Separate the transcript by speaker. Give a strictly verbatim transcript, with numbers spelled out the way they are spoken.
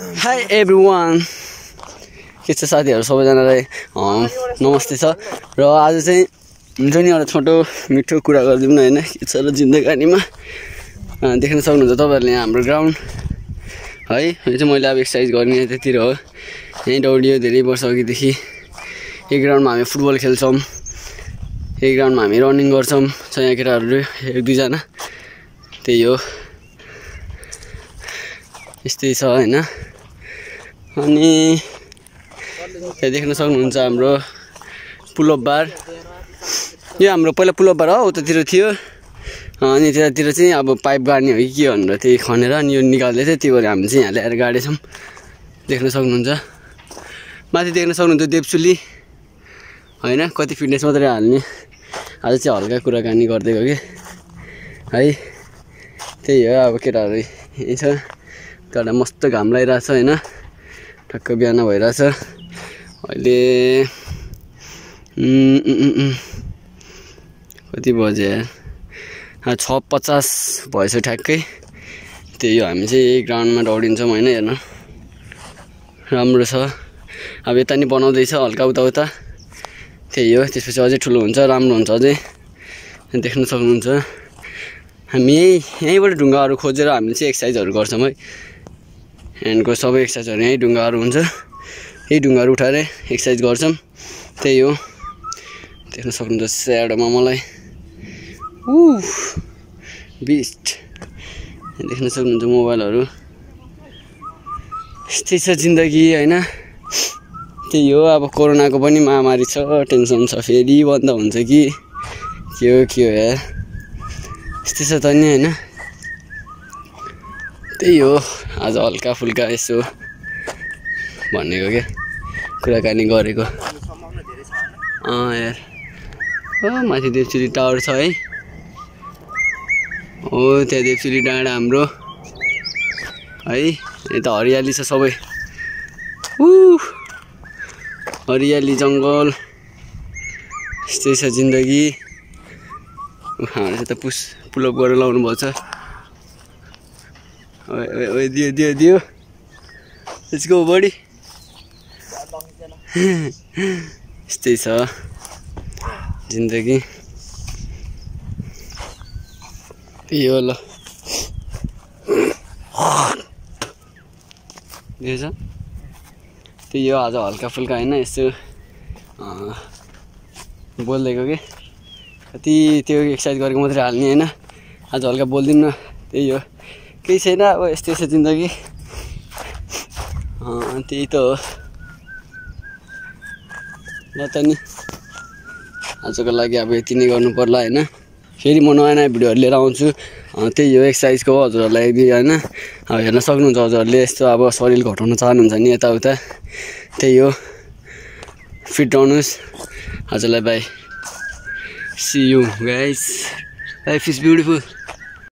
Speaker 1: High everyone, के छ साथीहरू सबैजनालाई नमस्ते छ। र आज चाहिँ हुन्छ नि एउटा छोटो मिठो कुरा गरिदिउँ न होइन, के छ र जिन्दगानीमा देख्न सक्नुहुन्छ तपाईँहरूले यहाँ हाम्रो ग्राउन्ड है। यो चाहिँ मैले अब एक्सर्साइज गर्ने त्यतिर हो, यहीँ दौडियो धेरै वर्ष अघिदेखि। यही ग्राउन्डमा हामी फुटबल खेल्छौँ, यही ग्राउन्डमा हामी रनिङ गर्छौँ। छ यहाँ केटाहरू एक दुईजना, त्यही हो, यस्तै छ होइन। अनि त्यहाँ देख्न सक्नुहुन्छ हाम्रो पुलअप बार, यो हाम्रो पहिला पुलअप बार हो, उतातिर थियो। अनि त्यतातिर चाहिँ अब पाइप गाड्ने हो कि के भनेर त्यही खनेर अनि यो निकाल्दै थियो, त्यो भएर हामी चाहिँ यहाँ ल्याएर गाडेछौँ। देख्न सक्नुहुन्छ माथि, देख्न सक्नुहुन्छ देवचुली होइन, कति फिटनेस मात्रै हाल्ने। आज चाहिँ हल्का कुराकानी गरिदिएको कि है, त्यही हो। अब केटाहरू यही छ, एउटा मस्त घाम लागिरहेछ होइन, ठक्क बिहान भइरहेछ अहिले। कति बज्यो यार, छ पचास भएछ ठ्याक्कै। त्यही हो, हामी चाहिँ यही ग्राउन्डमा दौडिन्छौँ होइन। हेर्नु राम्रो छ, अब यता नि बनाउँदैछ हल्का उता उता, त्यही हो। त्यसपछि अझै ठुलो हुन्छ, राम्रो हुन्छ अझै, देख्न सक्नुहुन्छ। हामी यहीँ यहीँबाट ढुङ्गाहरू खोजेर हामीले चाहिँ एक्सर्साइजहरू गर्छौँ है। ह्यान्डको सबै एक्सर्साइजहरू यहीँ ढुङ्गाहरू हुन्छ, यही ढुङ्गाहरू उठाएर एक्सर्साइज गर्छौँ, त्यही हो। देख्न सक्नुहुन्छ स्याडोमा मलाई ऊ बिस्ट देख्न सक्नुहुन्छ मोबाइलहरू। यस्तै छ जिन्दगी होइन, त्यही हो। अब कोरोनाको पनि महामारी छ, टेन्सन छ, फेरि बन्द हुन्छ कि के हो के हो यार, यस्तै छ त नि होइन। त्यही हो, आज हल्का फुल्का यसो भनेको क्या, कुराकानी गरेको। अँ यार, हो माथि देवचुली टावर छ है, हो त्यहाँ देवचुली डाँडा हाम्रो है। यता हरियाली छ सबै, ऊ हरियाली जङ्गल, यस्तै छ जिन्दगी। हाम्रो चाहिँ त पुस पुलअप गरेर लाउनु भएको छ। ओए दियो दियो दियो, लेट्स गो बडी। यस्तै छ जिन्दगी, त्यही हो। ल देख्छ, त्यही हो। आज हल्का फुल्का होइन, यसो बोलिदिएको कि कति त्यो एक्सर्साइज गरेको मात्रै हाल्ने होइन, आज हल्का बोलिदिउँ न, त्यही हो। केही छैन, अब यस्तै छ जिन्दगी, त्यही त हो। ल त नि आजको लागि अब यति नै गर्नु पर्ला होइन। फेरि म नयाँ नयाँ भिडियोहरू लिएर आउँछु, त्यही हो। एक्सर्साइजको हजुरहरूलाई होइन, अब हेर्न सक्नुहुन्छ हजुरहरूले, यस्तो अब शरीर घटाउन चाहनुहुन्छ नि यताउता, त्यही हो। फिट रहनुहोस्। हजुरलाई bye, see you guys, life is beautiful.